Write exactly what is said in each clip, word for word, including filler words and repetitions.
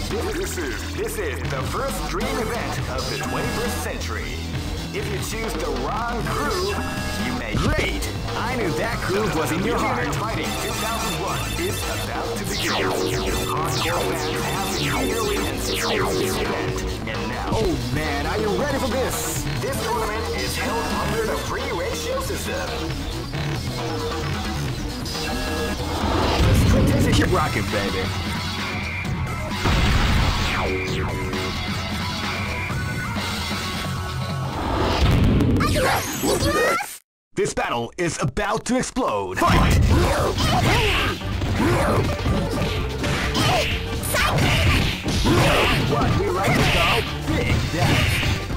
This is this is the first dream event of the twenty-first century. If you choose the wrong groove, you may. Great! I knew that groove was in your heart. Fighting two thousand one is about to begin. Hardcore fans have been eagerly anticipating this event, and now. Oh man, are you ready for this? This tournament is held under the free ratio system. Keep rocking, baby. This battle is about to explode. Fight! What we like to call big death.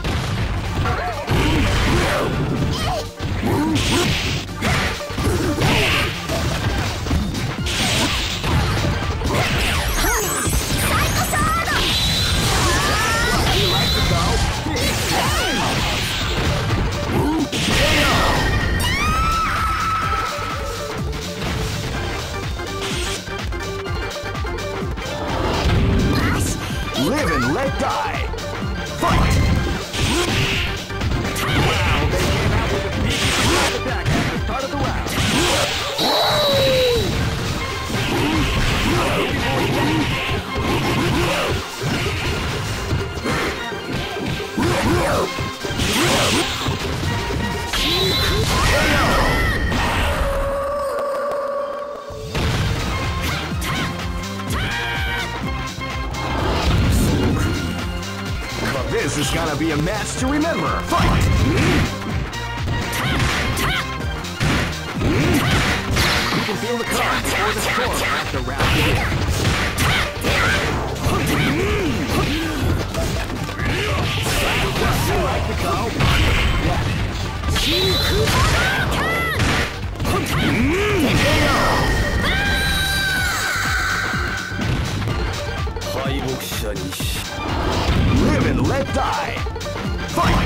Live and let die! Fight! Wow, they came out with a big surprise attack at the start of the round. This is gonna be a match to remember. Fight! You can feel the cards or the score as the round begins. You like the call? Live and let die! Fight!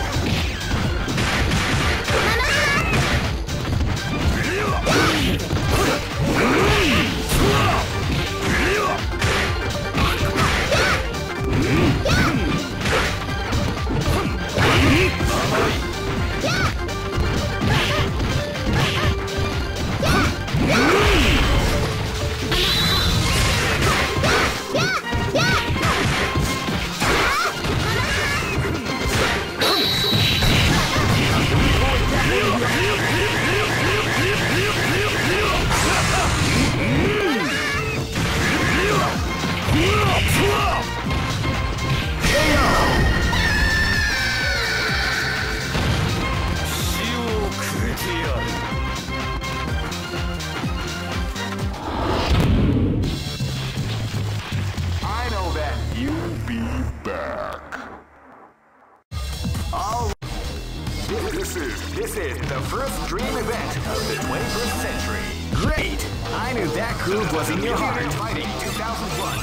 This is the first dream event of the twenty-first century. Great! I knew that groove was in your heart. Fighting two thousand one.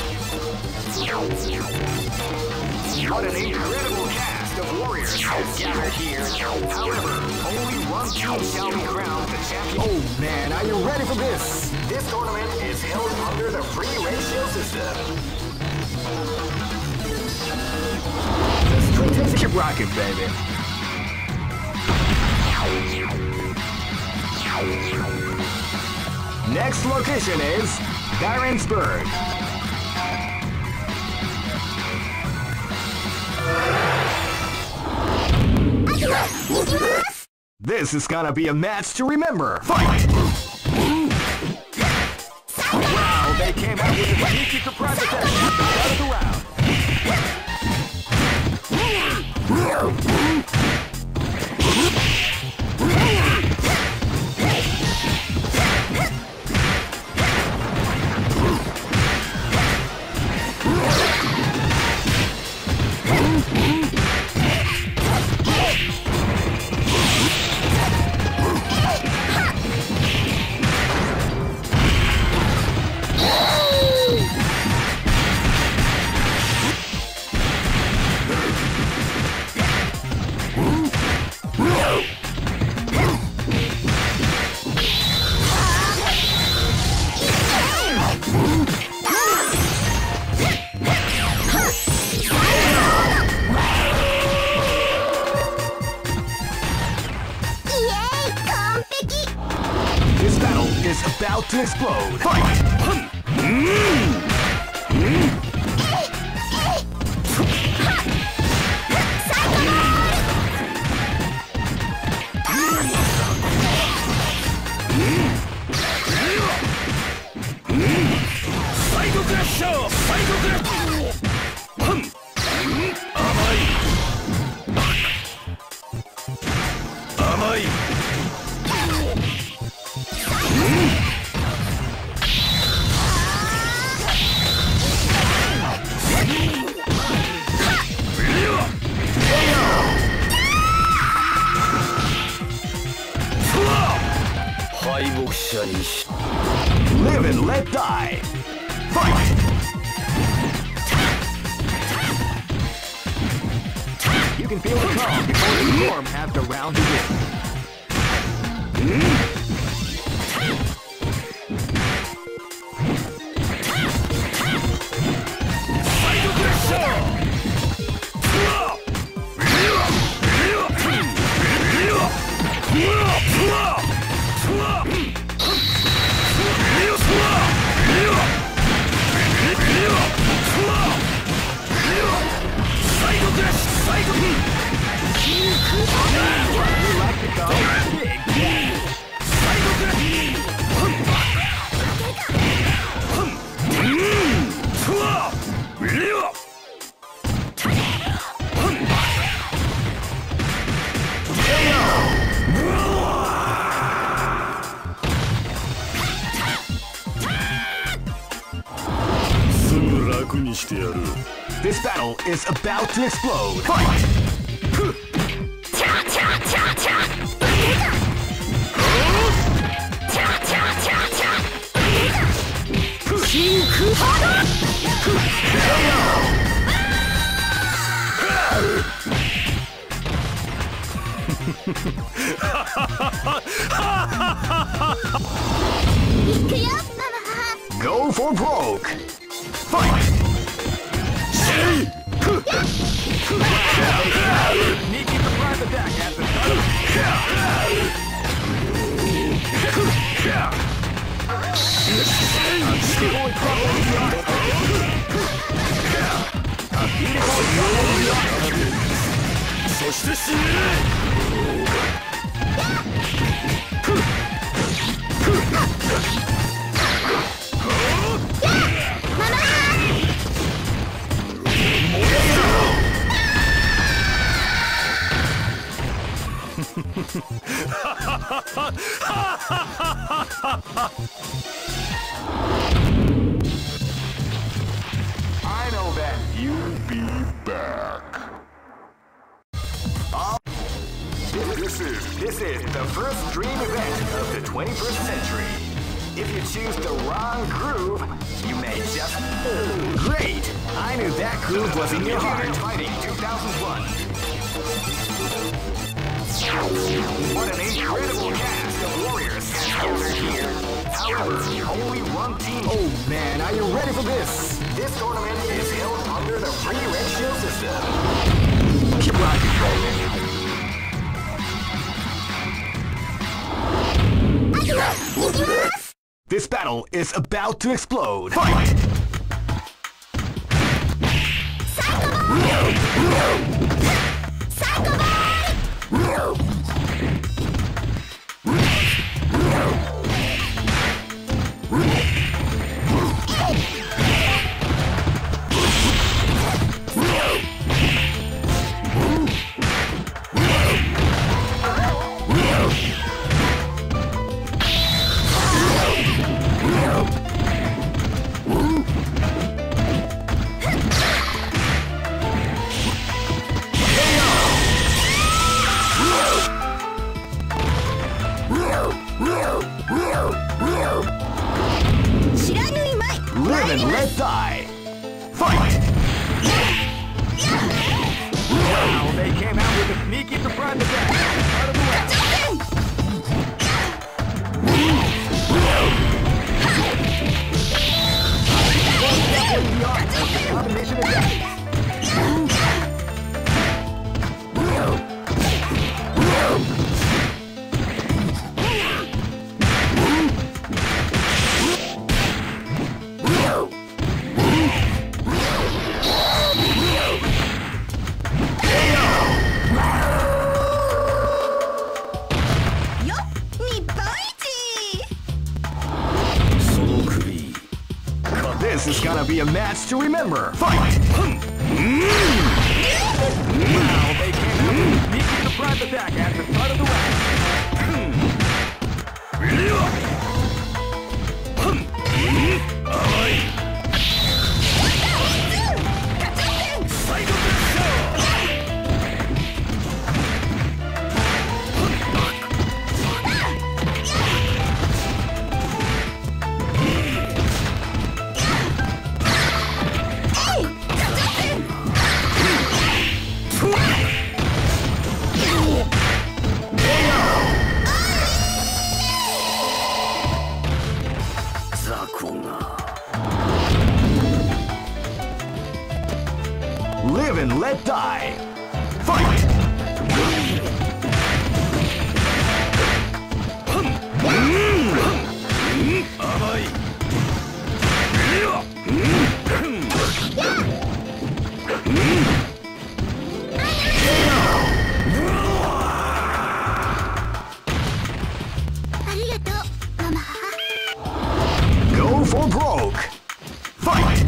What an incredible cast of warriors has gathered here. However, only one team shall be crowned the champion. Oh man, are you ready for this? This tournament is held under the free ratio system. Keep rocking, baby. Next location is Darinsburg. This is gonna be a match to remember. Fight! Wow, they came out with a sneaky surprise attack at the start of the round. to explode. Fight! Side crusher! Side crusher! Amai! Amai! Live and let die. Fight! You can feel the calm before the storm as the round begins. This battle is about to explode. Fight! Go for broke. Fight! Sneaky surprise attack at the I know that you'll be back. Uh, this is this is the first dream event of the twenty-first century. If you choose the wrong groove, you may just... Great! I knew that groove was in your heart. Fighting two thousand one. What an incredible cast of warriors gathered here. However, only one team. Oh man, are you ready for this? This tournament is held under the free ratio system. Keep rocking, baby. This battle is about to explode. Fight! be a match to remember. Fight! Wow, they came out with a sneaky surprise attack at the start of the round. Live and let die. Fight! Go for broke. Fight!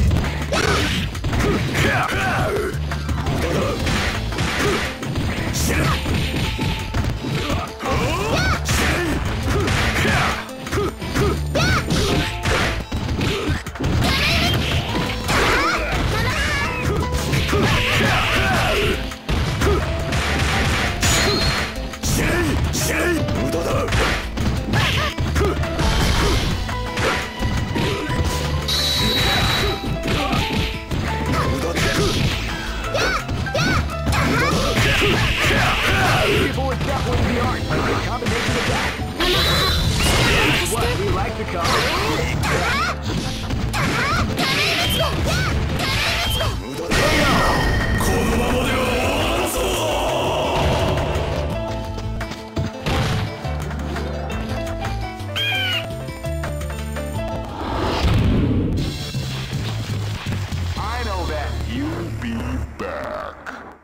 People would definitely be art with a combination attack. That's what we like to call I know that you'll be back.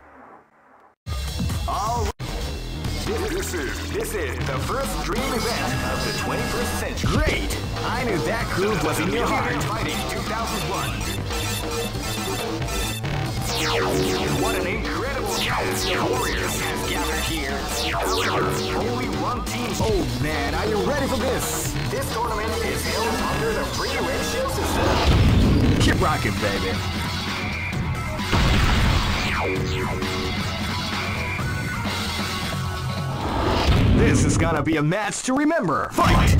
All This is, this is the first dream event of the twenty-first century. Great! I knew that groove was in your heart. Fighting two thousand one. What an incredible cast of warriors has gathered here. However, only one team. Oh man, are you ready for this? This tournament is held under the free ratio system. Keep rocking, baby. This is gonna be a match to remember. Fight!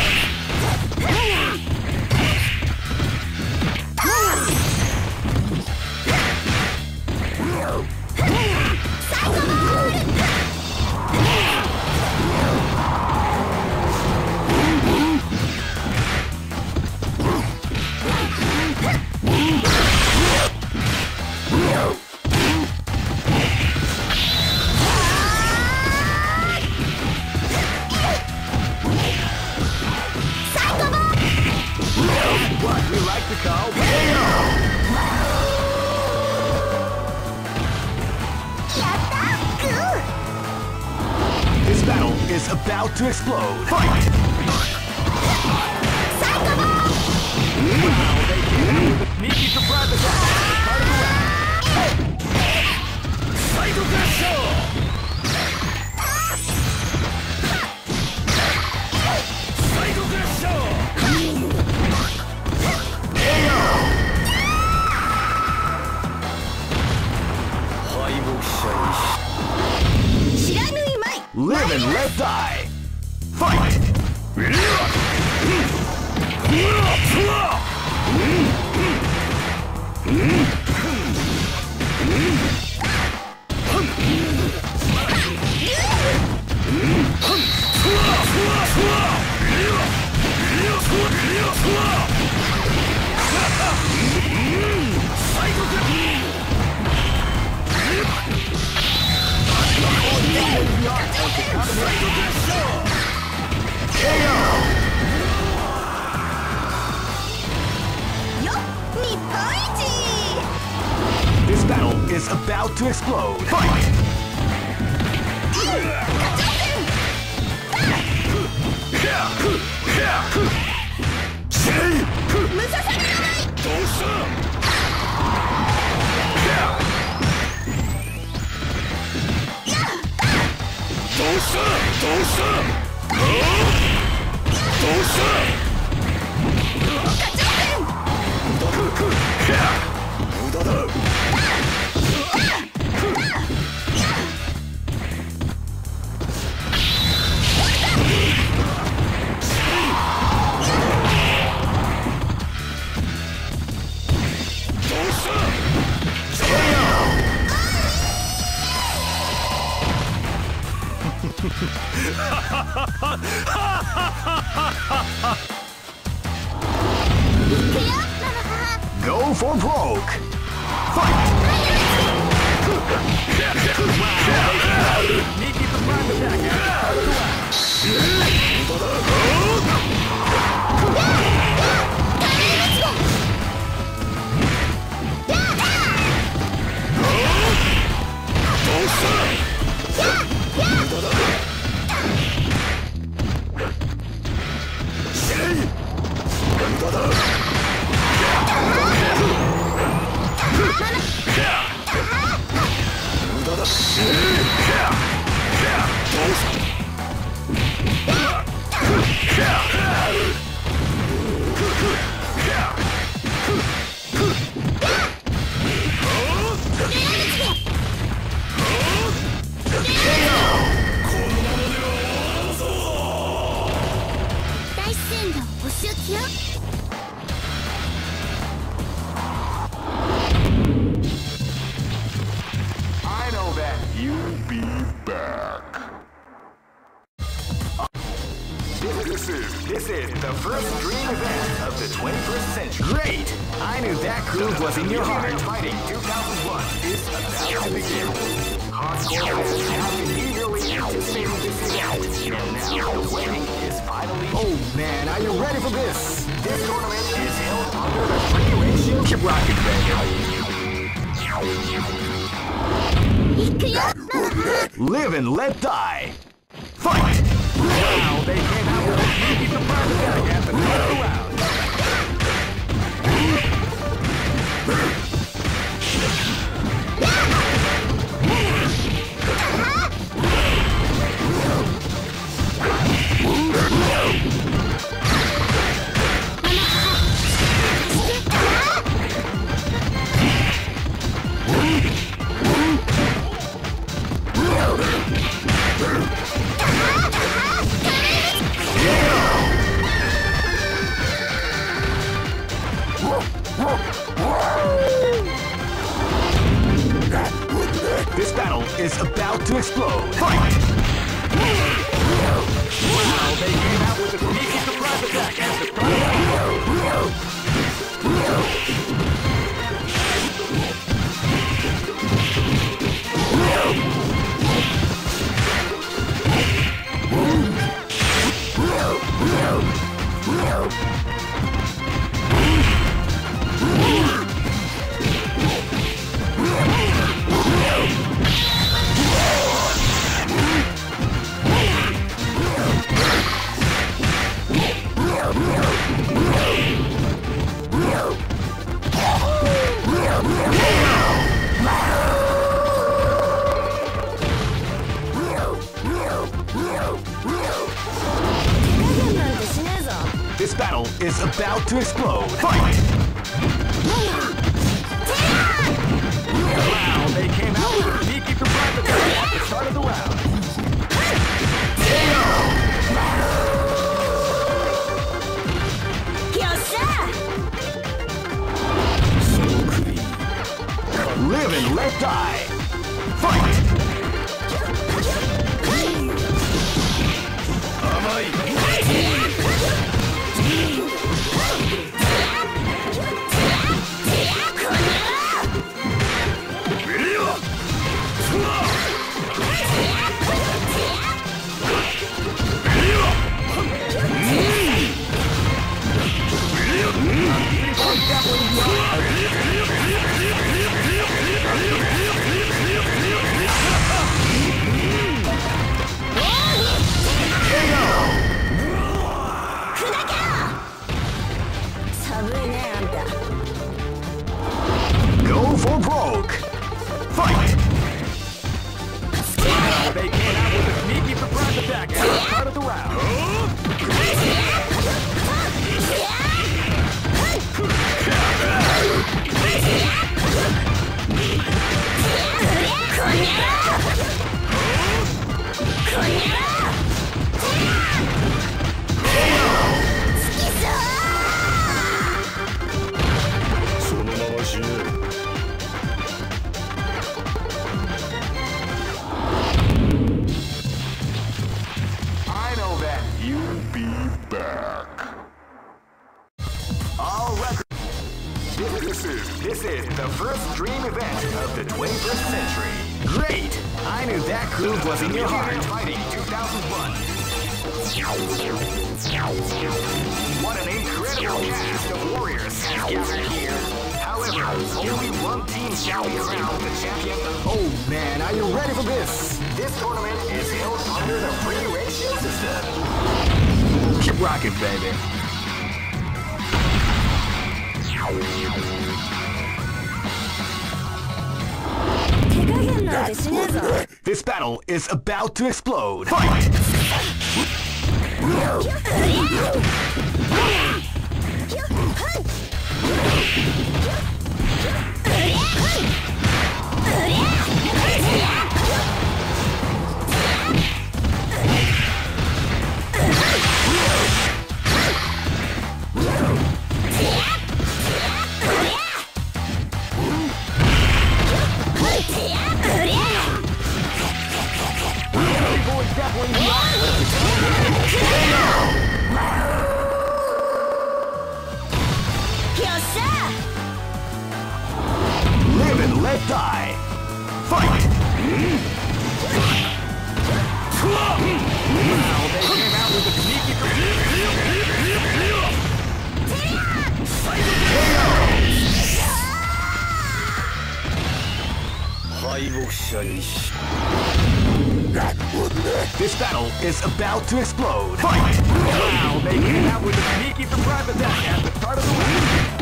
What we like to call K O. This battle is about to explode. Fight! Wow, they came out with a sneaky surprise attack at the start of the round. Psycho Gasho! Psycho Gasho! Live and let die. Fight! This battle is about to explode. Fight! Go for broke. Fight! Nikki the prime I know that you'll be back. This is, this is the first dream event of the twenty-first century. Great! I knew that groove was in your heart. Fighting two thousand one is about to begin. Hardcore fans have been eagerly anticipating this event, and now the waiting is finally. Oh man, are you ready for this? This tournament is held under the free ratio. Keep rocking, baby. Live and let die. Fight! Wow, they came out with a sneaky surprise attack at the first round. This battle is about to explode. Fight! Wow, they came out with a sneaky surprise attack at the This battle is about to explode. Fight! Wow, they came out with a sneaky surprise attack at the start of the round. Live and let die. Fight! broke. Fight! Now they came out with a sneaky surprise attack at the start of the round. I know that you'll be back. All records. This is this is the first dream event of the twenty-first century. Great! I knew that groove was in your heart. Fighting two thousand one. What an incredible cast of warriors has gathered here. However, only one team shall be crowned the champion. Oh man, are you ready for this? This tournament is held under the free ratio system. Keep rocking, baby. This battle is about to explode. Fight! Live and let die. Fight! Wow, they came out with a sneaky This battle is about to explode. Fight! Wow, they came out with a sneaky surprise attack at the start of the round.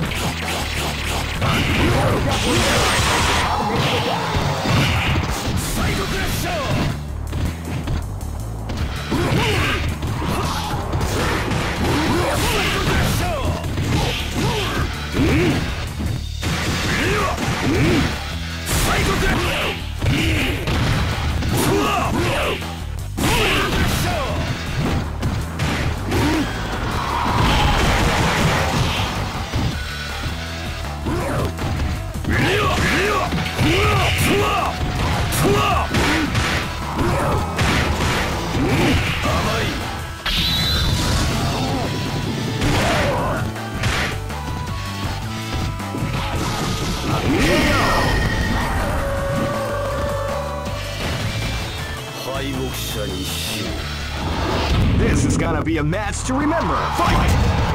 This is gonna be a match to remember. Fight!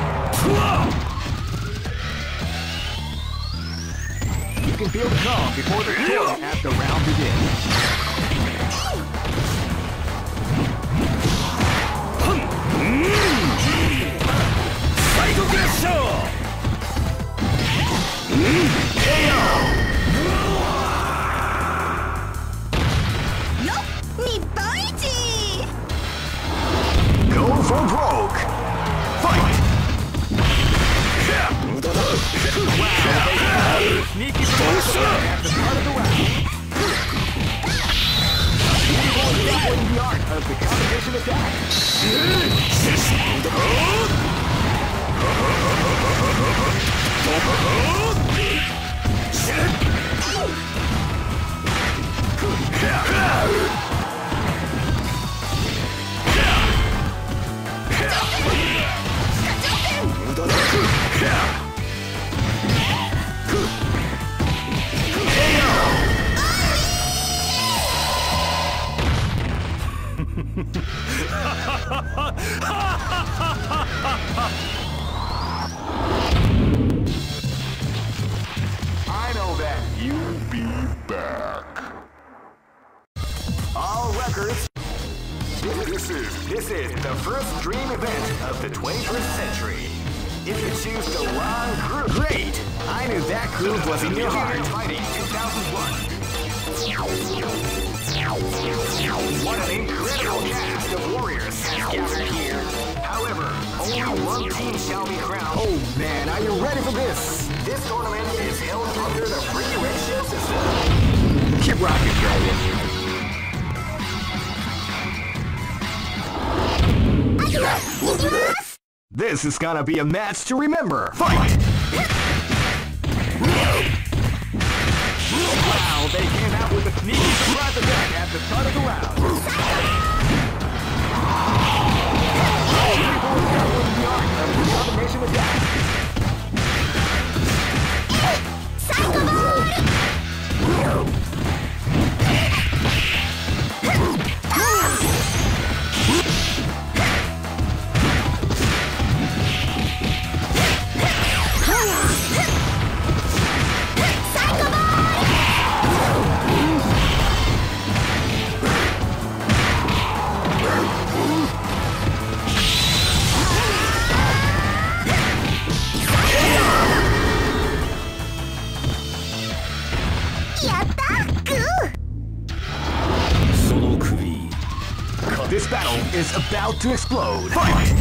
You can feel the calm before the storm as the round begins. Go for broke! Fight! Wow, sneaky surprise at the start of the round. People definitely the art of the combination attack. I know that you'll be back. All records. This is this is the first dream event of the twenty-first century. If you choose the wrong group, great! I knew that groove was in your heart. Fighting two thousand one. What an incredible cast of warriors has gathered here. However, only one team shall be crowned. Oh man, are you ready for this? This tournament is held under the free ratio system. Keep rocking, baby. This is gonna be a match to remember. Fight! Wow, they came out with a sneaky surprise attack at the start of the round. People got with the art of the combination attack. Psycho Ball! This battle is about to explode. Fight!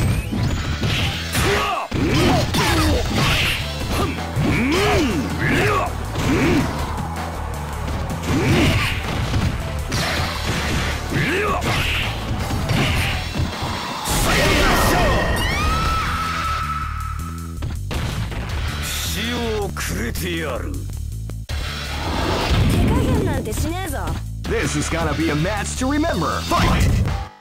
This is gonna be a match to remember. Fight!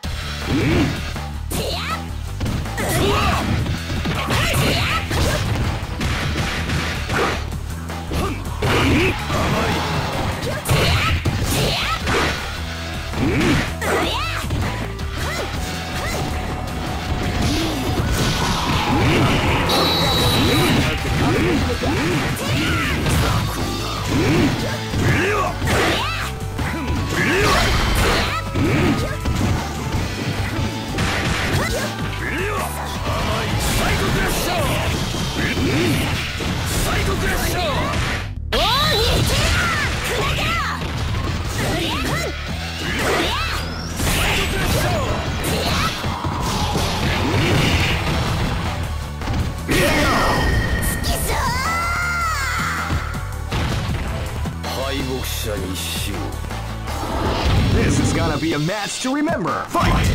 This is gonna be a match to remember. Fight!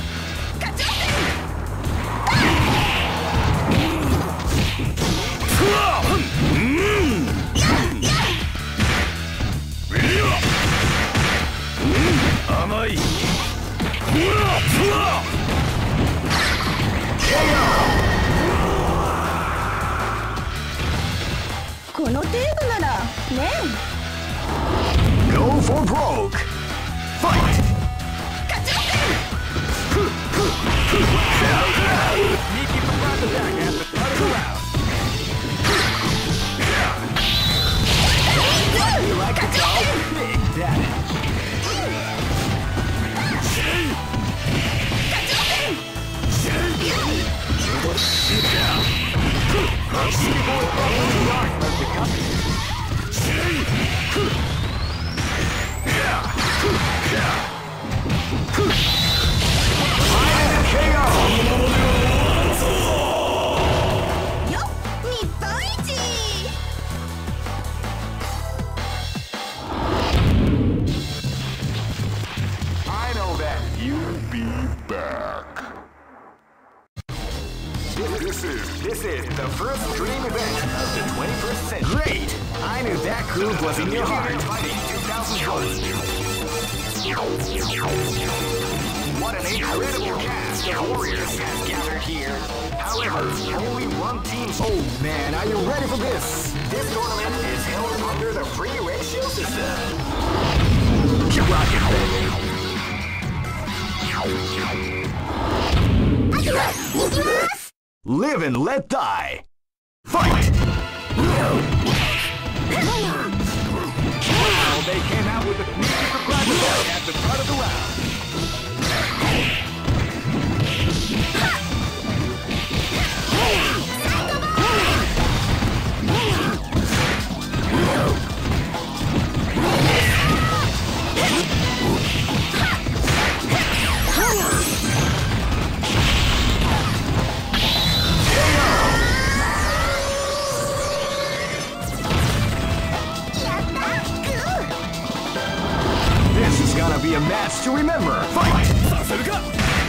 Go for broke. Fight! Sneaky surprise attack at the start of the round. You like to go big damage. I know that you'll be back. This is this is the first dream event of the twenty-first century. Great! I knew that groove was in your heart. Fighting two thousand one. What an incredible cast of warriors has gathered here. However, only one team. Oh man, are you ready for this? This tournament is held under the free ratio system. Keep rocking, baby. Live and let die. Fight! Wow, they came out with a sneaky surprise attack at the start of the round. be a match to remember. Fight! させるか。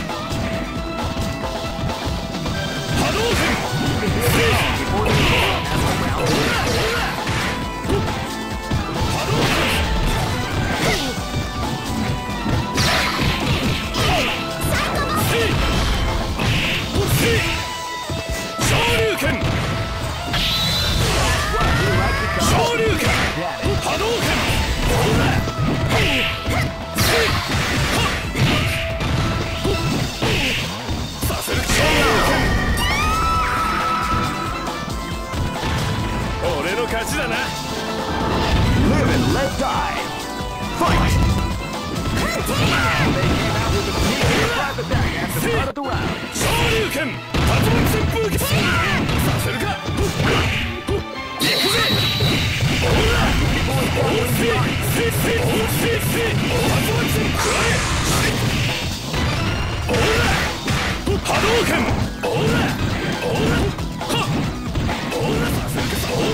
波動拳。昇竜拳。昇竜拳。波動拳。させる。昇竜拳。俺の勝ちだな。 Live and let die. Fight! They came out with a big at the start of the round. 昇竜拳。竜巻旋風拳。させるか。行くぜ。ほら。おせ。せせ。おせせ。竜巻旋風。ほら。波動拳。ほら。ほら。はっ。ほら。させるか。そう。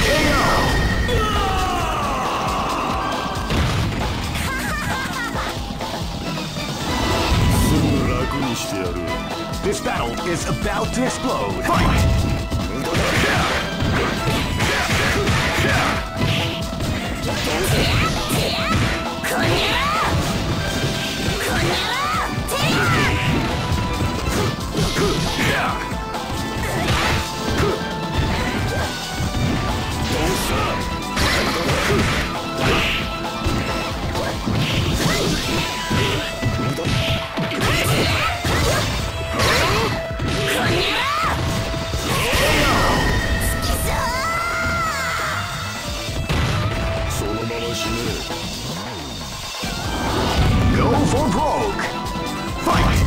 This battle is about to explode. Fight! Go for broke. Fight!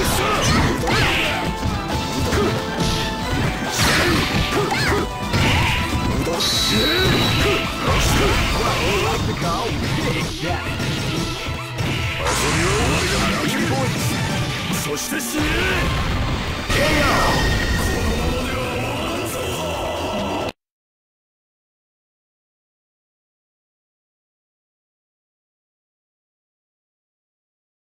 Like the cow, big daddy. そして死ね。 K O!